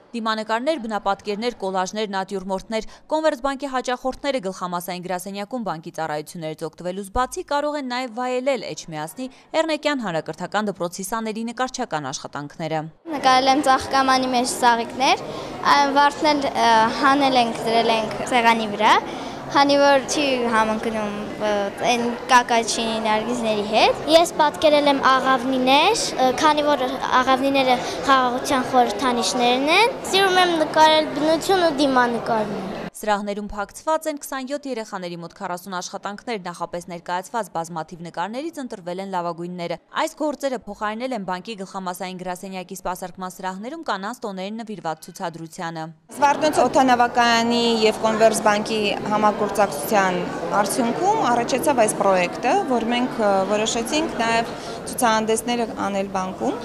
Դիմանկարներ, բնապատկերներ, կոլաժներ, նատյուրմորտներ, Կոնվերսբանկի հաճախորդները գլխամասային գրասենյակում բանկի ծառայություններից օգտվելուց բացի կարող են նաև վայելել Էջմիածնի Էռնեկյան հանրակրթական դպրոցի սաների նկարչական աշխատանքները։ Նկարել եմ ծաղկամանի մեջ ծաղիկներ, վարդնել հանել ենք, դրել ենք սեղանի վրա, քանի որ չի համընկնում այն կակաչինի նարգիզների հետ։ Ես պատկերել եմ աղավնիներ, քանի որ աղավնիները խաղաղության խորհրդանիշներն են։ Սիրում եմ նկարել բնություն ու դիմանկարներ։ Սրահներում փակցված են 27 երեխաների մոտ 40 աշխատանքներ, նախապես ներկայացված բազմաթիվ նկարներից ընտրվել են լավագույնները։ Այս գործերը փոխարինել են բանկի գլխամասային գրասենյակի սպասարկման սրահներում կանանց տոներին նվիրված ցուցադրությանը։ Զվարթնոց օդանավակայանի և Կոնվերսբանկի համագործակցության արդյունքում առաջացավ այս պրոյեկտը, որ մենք որոշեցինք նաև ցուցահանդեսներ անել բանկում։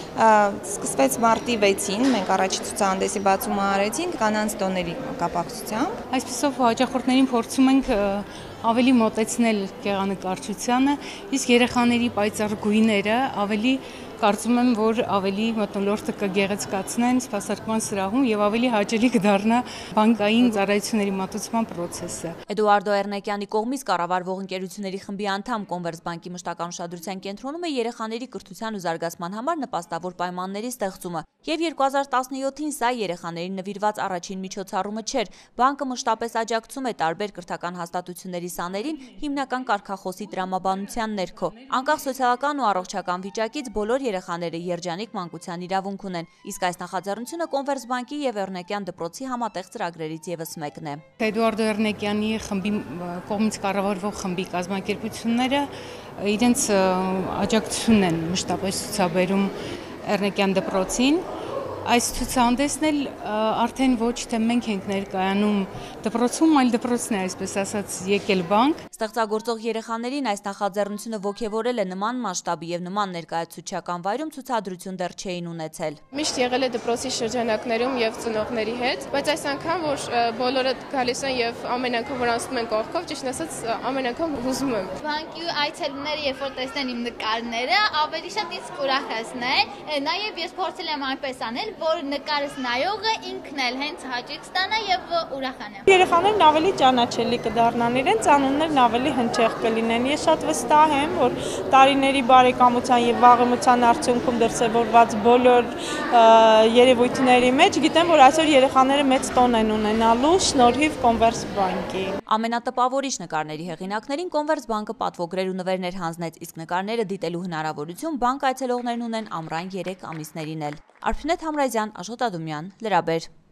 Սկսվեց մարտի 6-ին, մենք առաջի ցուցահանդեսի բացումը արեցինք կանանց տոների կապակցությամբ։ Այսպիսով հաճախորդներին փորձում ենք ավելի մոտեցնել գեղանկարչությանը, իսկ երեխաների պայծառ գույները ավելի կարծում եմ, որ ավելի մթնոլորտը կգեղեցկացնեն սպասարկման սրահում եւ ավելի հաճելի կդառնա բանկային ծառայությունների մատուցման process-ը։ Էդուարդո Էռնեկյանի կողմից կառավարվող ընկերությունների խմբի անդամ Կոնվերսբանկի մշտական ուշադրության կենտրոնում է երեխաների կրթության ու զարգացման համար նպաստավոր պայմանների ստեղծումը։ Եվ 2017-ին սա երեխաներին նվիրված առաջին միջոցառումը չէր։ Բանկը մշտապես աջակցում է տարբեր կրթական հաստատությունների սաներին հիմնական կարգախոսի տրամաբանության ներքո։ Անկախ սոցիալական ու առողջական վիճակից բոլոր երեխաները երջանիկ մանկության իրավունք ունեն, իսկ այս նախաձեռնությունը Կոնվերսբանկի եւ Էռնեկյան դպրոցի համատեղ ծրագրերից եւս մեկն է։ Էդուարդո Էռնեկյանի խմբի կողմից կառավարվող խմբի կազմակերպությունները իրենց աջակցությունն են մշտապես ցուցաբերում Էռնեկյան դպրոցին։ Այս ցուցահանդեսն էլ արդեն ոչ թե մենք ենք ներկայանում դպրոցում, այլ դպրոցն է, այսպես ասած, եկել բանկ։ Ստեղծագործող երեխաներին այս նախաձեռնությունը ոգևորել է նման մասշտաբի եւ նման ներկայացուցչական վայրում ցուցադրություն դեռ չէին ունեցել։ Միշտ եղել է դպրոցի շրջանակներում եւ ծնողների հետ, բայց այս անգամ որ բոլորը գալիս են եւ ամեն անգամ որ անցնում են կողքով, ճիշտ ասած ամեն անգամ հուզում եմ։ Բանկի այցելուները երբ որ տեսնեն իմ նկարները, ավելի շատ ինձ կուրախացնեն։ Նաեւ ես փորձել եմ այնպես անել, որ նկարս նայողը ինքն էլ հենց հաճույք ստանա եւ ուրախանա։ Երեխաներն ավելի ճանաչելի կդառնան, իրենց անուններն ավելի հնչեղ կլինեն։ Ես շատ վստահ եմ, որ տարիների բարեկամության եւ վաղեմության արդյունքում դրսեւորված բոլոր երևույթների մեջ գիտեմ, որ այսօր երեխաները մեծ տոն են ունենալու շնորհիվ Կոնվերսբանկի։ Ամենատպավորիչ նկարների հեղինակներին Կոնվերսբանկը պատվոգրեր ու նվերներ հանձնեց, իսկ նկարները դիտելու հնարավորություն բանկ այցելողներն ունեն ամռան 3 ամիսներին էլ։ Արփինե Թամրազյան, Աշոտ Ադումյան, Լրաբեր։